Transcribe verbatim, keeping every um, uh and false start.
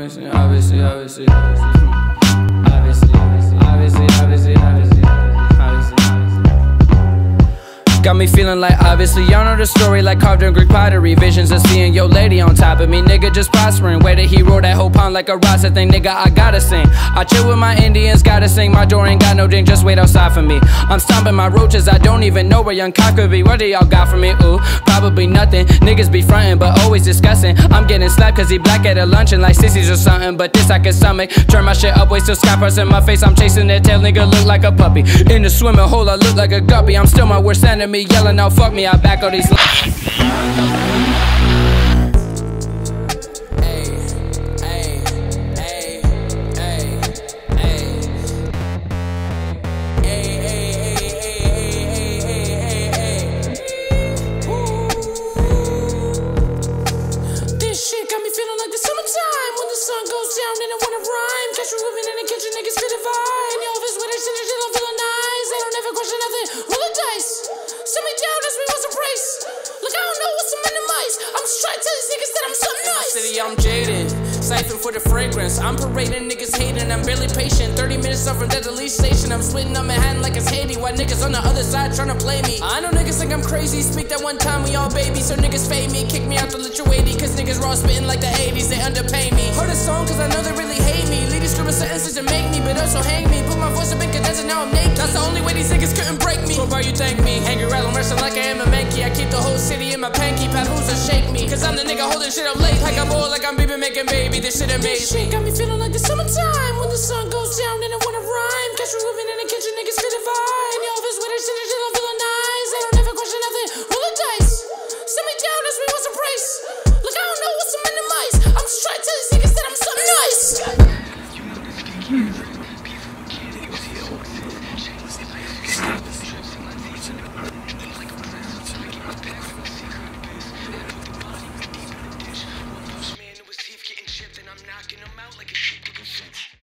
obviously, obviously, obviously, obviously, obviously, obviously, obviously, obviously. Got me feeling like obviously y'all know the story like carved in Greek pottery. Visions of seeing your lady on top of me, nigga just prospering. Way that he roll that whole pound like a Rasta thing, nigga I gotta sing. I chill with my Indians, gotta sing. My door ain't got no ding, just wait outside for me. I'm stomping my roaches, I don't even know where young cock could be. What do y'all got for me? Ooh, probably nothing. Niggas be frontin' but always discussing. I'm getting slapped cause he black at a luncheon like sissies or something, but this I can stomach. Turn my shit up, wait till scappers in my face. I'm chasing that tail, nigga look like a puppy. In the swimming hole I look like a guppy. I'm still my worst enemy, yelling out fuck me, I back all these I'm jaded, siphon for the fragrance. I'm parading, niggas hating, I'm barely patient. Thirty minutes up from that delete station. I'm splitting up Manhattan like it's Haiti, while niggas on the other side trying to play me. I know niggas think I'm crazy, speak that one time we all babies. So niggas fade me, kick me out the lituati, cause niggas raw spitting like the eighties, they underpay me. Heard a song cause I know they really hate me. Lead these scribble sentences to make me, but also hang me. Put my voice up in condenser, now I'm naked. That's the only way these niggas couldn't break me. So far you thank me, hangry rattling, wrestling like I am a Mankey. I keep the whole city in my panky, papoose will shake me. Cause I'm the nigga holding shit up late, like I'm old, like I'm baby making baby. This shit amazing. This shit got me feeling like the summertime when the sun goes down and I wanna rhyme. Catch me moving in the kitchen, niggas fit a vibe. In the office with her shit.